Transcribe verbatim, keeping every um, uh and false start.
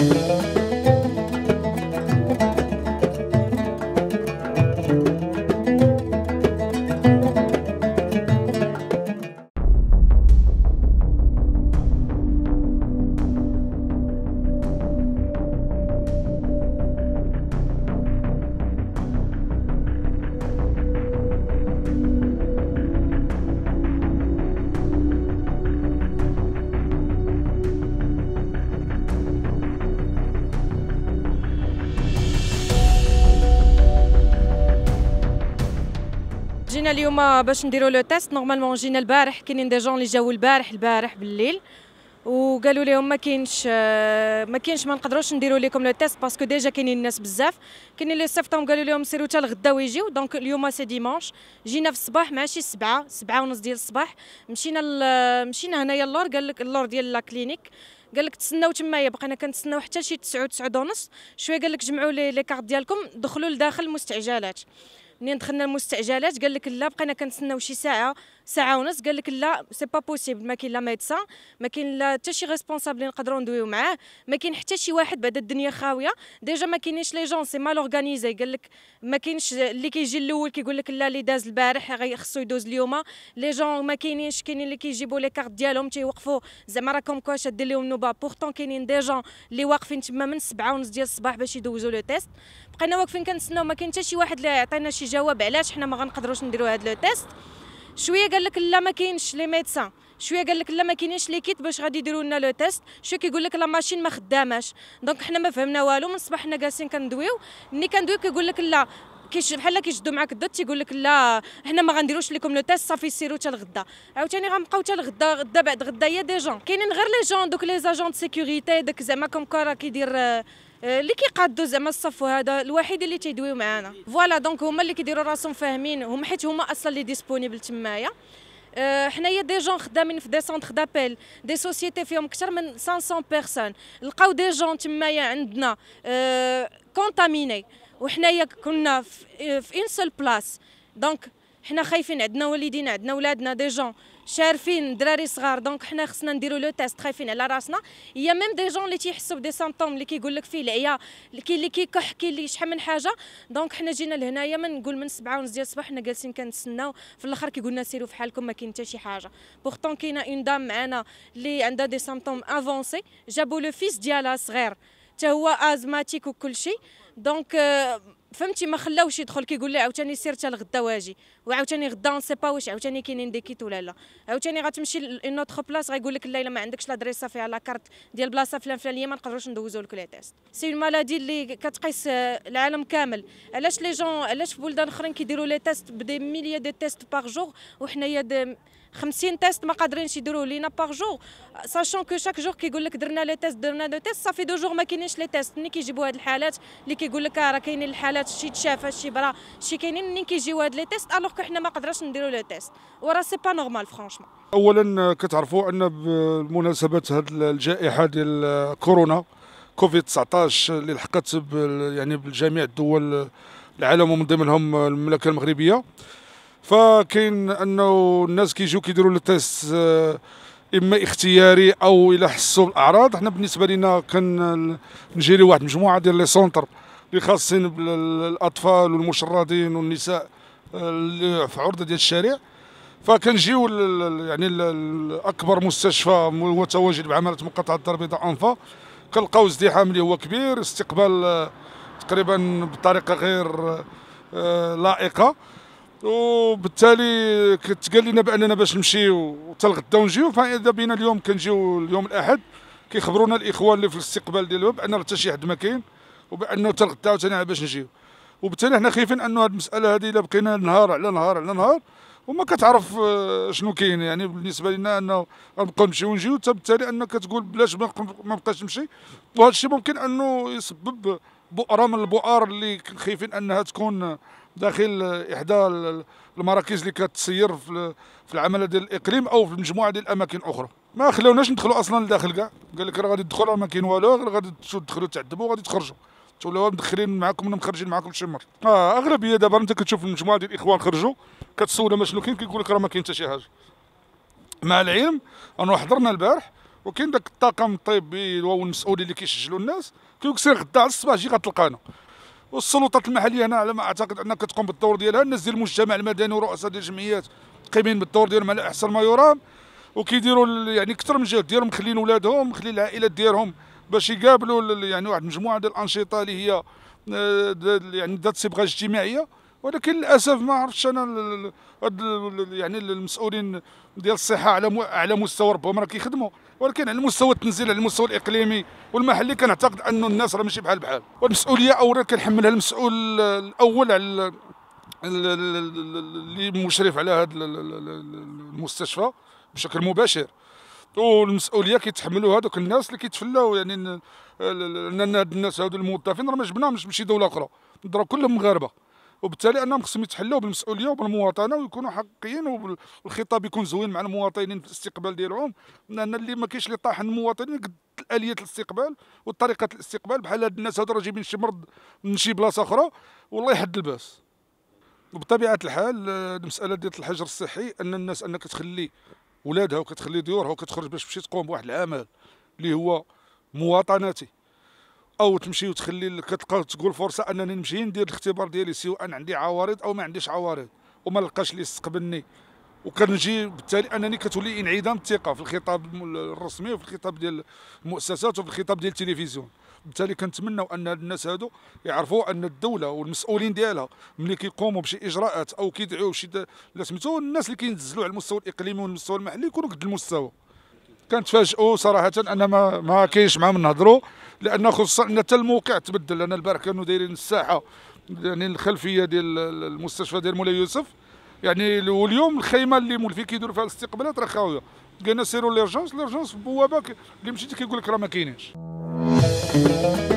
جينا اليوم باش نديرو لو تيست. نورمالمون جينا البارح، كاينين دي جون اللي جاو البارح البارح بالليل وقالوا لهم ما كاينش ما كاينش ما نقدروش نديروا لكم لو تيست باسكو ديجا كاينين الناس بزاف. كاينين لي صيفطهم قالوا لهم سيروا حتى الغدا ويجيو. دونك اليوم سي ديمونش، جينا في الصباح مع شي سبعة سبعة ونص ديال الصباح. مشينا مشينا هنايا اللور، قال لك اللور ديال لا كلينيك، قال لك تسناو تمايا. بقينا كنتسناو حتى شي تسعة تسعة ونص شويه. قال لك جمعوا لي لي كارت ديالكم دخلوا لداخل المستعجلات. منين دخلنا المستعجلات قال لك لا، بقينا كنتسناو شي ساعه ساعه ونص. قال لك لا سي با بوسيبل، ما كاين لا ميدسان، ما كاين لا حتى شي ريسبونسابل اللي نقدروا ندويو معاه، ما كاين حتى شي واحد. بعد الدنيا خاويه ديجا، ما كاينينش لي جون، سي مال اورغانيزي. قال لك ما كاينش اللي كيجي الاول كيقول لك لا اللي داز البارح خصو يدوز اليوم. لي جون ما كاينينش، كاينين اللي كيجيبوا لي كارت ديالهم تيوقفوا زعما راكم كوا شادين لهم نوبه. بورتون كاينين دي جون اللي واقفين تما من سبعة ونص ديال الصباح باش يدوزوا لو تيست. بقينا واقفين كنتسناو، ما كاين حتى شي واحد اللي يعطينا شي جواب علاش حنا ما غنقدروش نديروا هذا لو تيست. شويه قال لك لا ما كاينش لي ميدسان، شويه قال لك لا ما كاينينش لي كيت باش غادي يديروا لنا لو تيست، شويه كيقول لك لا ماشين ما خداماش. دونك حنا ما فهمنا والو. من الصباح حنا جالسين كندويو، ملي كندويو كيقول لك لا، كيش بحال كيشدوا معاك الضد، تيقول لك لا حنا ما غنديروش لكم لو تيست، صافي سيروا حتى الغدا. عاوتاني غنبقاو حتى الغدا، غدا بعد غدا هي دي جون كاينين غير لي جون دوك لي زاجون دو سيكوريتي داك زعما كوم كوا راه كيدير اللي كيقادوا زعما الصف، وهذا الوحيد اللي تيدويو معانا. فوالا دونك هما اللي كيديروا راسهم فاهمين، هما حيت هما اصلا اللي ديسپونيبل تمايا. أه حنايا دي جون خدامين في دي سونتر دابيل، دي سوسيتي فيهم اكثر من خمسمية بيرسون. لقاو دي جون تمايا عندنا أه كونتاميني، وحنايا كنا في, في اون سول بلاص. دونك حنا خايفين، عندنا والدينا عندنا ولادنا دي جون شارفين دراري صغار. دونك حنا خصنا نديرو لو تيست، خايفين على راسنا. هي ميم دي جون اللي تيحسوا بدي سامبتوم اللي كيقول لك فيه العيا، كاين اللي كيكح، كاين اللي شحال من حاجه. دونك حنا جينا لهنايا من نقول من سبعة ونص ديال الصباح حنا جالسين كنتسناو. في الاخر كيقولنا سيروا في حالكم، ما كاين حتى شي حاجه. بورتون كاينه اون دام معنا اللي عندها دي سامبتوم افونسي، جابوا لو فيس ديالها صغير حتى هو ازماتيك وكل شيء. دونك فهمتي ما خلاوش يدخل، كيقول لي عاوتاني سير حتى الغدا واجي. وعاوتاني غدا اون سي با واش عاوتاني كاينين دي كيت ولا لا. عاوتاني غتمشي لون اوتر بلاص غايقول لك لا الا ما عندكش لادريسه فيها لا كارت ديال بلاصه فلان فلانيه ما نقدروش ندوزو لك لي تيست. سي اون مالادي اللي كتقيس العالم كامل. علاش لي جون علاش في بلدان اخرين كيديروا لي تيست بدي ميليي دي تيست باغ جور، وحنايا خمسين تيست ما قادرينش يديروه لينا باغ جور، ساشون كو شاك جور كيقول لك درنا لي تيست درنا لو تيست. صافي دو جور ما كاينينش لي تيست. ملي كيجيبوا هاد الحالات اللي كيقول لك راه كاينين الحالات شي تشافى شي برا شي كاينين، منين كيجيو هاد لي تيست الوغ كو حنا ما قدرناش نديرو لو تيست، وراه سي با نورمال فرانشمون. اولا كتعرفوا ان بمناسبه هاد الجائحه ديال كورونا كوفيد تسعطاش اللي لحقت يعني بالجميع الدول العالم ومن ضمنهم المملكه المغربيه، فكاين انه الناس كيجيو كيديروا لو تيست اما اختياري او الى حسوا بالاعراض. حنا بالنسبه لنا كنجيري واحد المجموعه ديال لي سونتر اللي خاصين بالاطفال والمشردين والنساء اللي في عرضه ديال الشارع، فكنجيو يعني اكبر مستشفى متواجد بعماله مقاطعه الدار البيضاء انفا، كنلقاو ازدحام اللي هو كبير، استقبال تقريبا بطريقه غير لائقه، وبالتالي كتقال لنا باننا باش نمشيو حتى الغدا ونجيو. فاذا بينا اليوم كنجيو اليوم الاحد كيخبرونا الاخوان اللي في الاستقبال ديال الباب بان حتى شي حد ما كاين، وبانه حتى الغدا عاوتاني باش نجيو. وبالتالي حنا خايفين انه هذه المساله هذه الا بقينا نهار على نهار على نهار وما كتعرف شنو كاين. يعني بالنسبه لنا انه غنبقاو نمشيو ونجيو، حتى بالتالي انك كتقول بلاش ما بقاش تمشي، وهذا الشيء ممكن انه يسبب بؤره من البؤر اللي خايفين انها تكون داخل احدى المراكز اللي كتسير في العماله ديال الاقليم او في مجموعه ديال الاماكن اخرى. ما خلاوناش ندخلوا اصلا لداخل كاع، قال لك راه غادي تدخلوا ما كاين والو، غير غادي تدخلوا تعذبوا وغادي تخرجوا، تولوا مدخلين معاكم ولا مخرجين معاكم شي مره. اه اغلبيه دابا انت كتشوف المجموعه ديال الاخوان خرجوا، كتسولهم شنو كاين، كيقول لك راه ما كاين حتى شي حاجه. مع العلم انه حضرنا البارح وكاين داك الطاقم الطبي والمسؤولين اللي كيسجلوا الناس كيقول لك سير غدا على الصباح جي غتلقانا. والسلطات المحليه هنا على ما اعتقد انها كتقوم بالدور ديالها، الناس ديال المجتمع المدني ورؤساء ديال الجمعيات قايمين بالدور ديالهم على احسن ما يرام، وكيديروا يعني اكثر من جهد ديالهم، مخلين ولادهم مخلين العائلات ديالهم باش يقابلوا يعني واحد المجموعه ديال الانشطه اللي هي يعني ذات صبغه اجتماعيه. ولكن للاسف ما عرفتش انا يعني المسؤولين ديال الصحه على على مستوى ربما راه كيخدموا، ولكن على المستوى التنزيل على المستوى الاقليمي والمحلي كنعتقد انه الناس راه ماشي بحال بحال. والمسؤوليه اولا كنحملها المسؤول الاول على اللي مشرف على هذا المستشفى بشكل مباشر، والمسؤوليه كيتحملوا هذوك الناس اللي كيتفلاو. يعني ان هاد الناس هادو الموظفين راه ما جبناهمش من شي دوله اخرى، راه كلهم مغاربه، وبالتالي انهم خصهم يتحلوا بالمسؤوليه وبالمواطنه ويكونوا حقيقيين، والخطاب يكون زوين مع المواطنين في الاستقبال ديالهم، لان اللي ما كاينش اللي طاحن المواطنين قد اليات الاستقبال وطريقه الاستقبال. بحال هاد الناس هادو راه جايبين شي مرض من شي بلاصه اخرى والله يحد الباس. وبطبيعه الحال المساله ديال الحجر الصحي ان الناس انك تخلي ولادها وكتخلي ديورها وكتخرج باش تمشي تقوم بواحد العمل اللي هو مواطناتي، او تمشي وتخلي كتلقى تقول فرصه انني نمشي ندير الاختبار ديالي سواء عندي عوارض او ما عنديش عوارض وما لقاش اللي يستقبلني، وكنجي بالتالي انني كتولي انعدام الثقه في الخطاب الرسمي وفي الخطاب ديال المؤسسات وفي الخطاب ديال التلفزيون. بالتالي كنتمناو ان هاد الناس هادو يعرفوا ان الدوله والمسؤولين ديالها ملي كيقوموا بشي اجراءات او كيدعيو شي لا سميتو الناس اللي كينزلوا على المستوى الاقليمي والمستوى المحلي يكونوا قد المستوى. كنتفاجئوا صراحه ان ما ما كاينش معاهم نهضروا، لان خصوصا ان حتى الموقع تبدل. لان البارح كانوا دايرين الساحه يعني الخلفيه ديال المستشفى ديال مولاي يوسف يعني، واليوم الخيمه اللي مولفين كيديروا فيها الاستقبالات راه خاويه. قلنا سيروا ليرجونس، ليرجونس في البوابه اللي مشيتي كيقول لك راه ما كاينينش.